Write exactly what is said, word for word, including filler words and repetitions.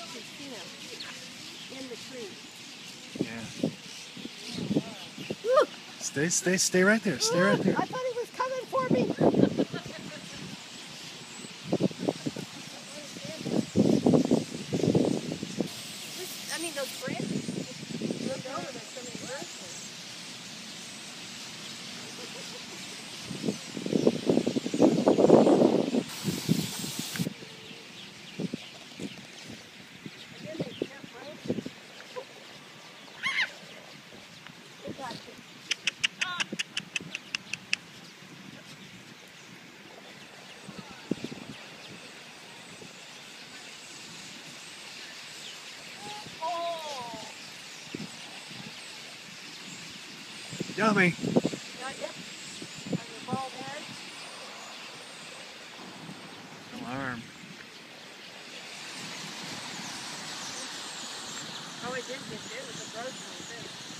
You see him in the tree. Yeah. Stay, stay, stay right there. Stay right there. I thought he was coming for me. I mean, those branches. Look over, there's so many birds there. Again, they can't branches. They got you. Yummy. Got you? On your bald head? Alarm. Oh, it did get there with the birds.